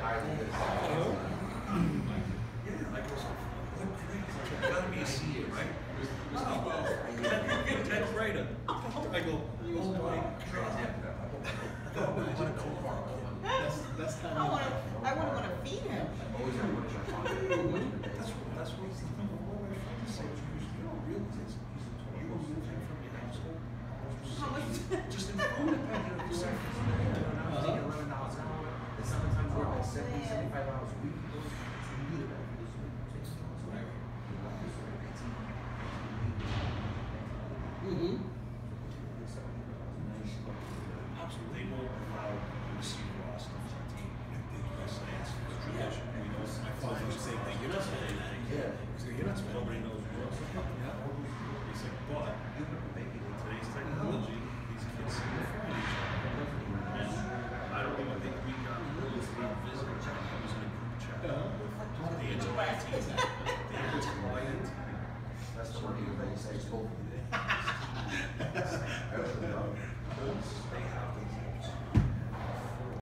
Yeah, I go, what grade? You gotta be a senior, right? Tenth grader. I go, oh my God. That's I wouldn't want to feed him. That's what my friend said. You don't realize you were moving from your household. How much? Just in front of yourself. Sometimes work like 70, 75 hours a week. Absolutely. They won't allow you to see Ross on the team. It's tradition. We don't. I thought the same thing. You're not supposed to think. Yeah. You're not supposed to. Nobody knows Ross. Yeah. He's like, but in today's technology, these kids see the phone each other. And I don't even think we got rules about visiting chat. I was in a group chat with the entire team. The entire team. That's the one you say.